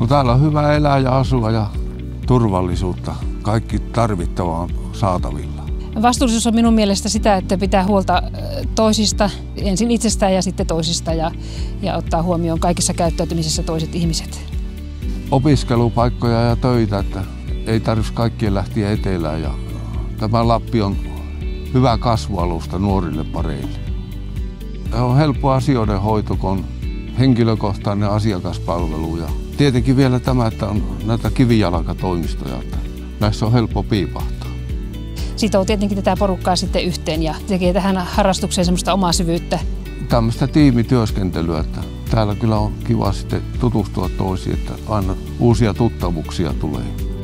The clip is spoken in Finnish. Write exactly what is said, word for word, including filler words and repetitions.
No, täällä on hyvä elää ja asua ja turvallisuutta. Kaikki tarvittava on saatavilla. Vastuullisuus on minun mielestä sitä, että pitää huolta toisista, ensin itsestään ja sitten toisista ja, ja ottaa huomioon kaikissa käyttäytymisessä toiset ihmiset. Opiskelupaikkoja ja töitä, että ei tarvitse kaikkien lähteä etelään. Ja tämä Lappi on hyvä kasvualusta nuorille pareille. On helppo asioiden hoito, kun on henkilökohtainen asiakaspalvelu. Ja tietenkin vielä tämä, että on näitä kivijalkatoimistoja, että näissä on helppo piipahtaa. Sitoo tietenkin tätä porukkaa sitten yhteen ja tekee tähän harrastukseen semmoista omaa syvyyttä. Tämmöistä tiimityöskentelyä, että täällä kyllä on kiva sitten tutustua toisiin, että aina uusia tuttavuuksia tulee.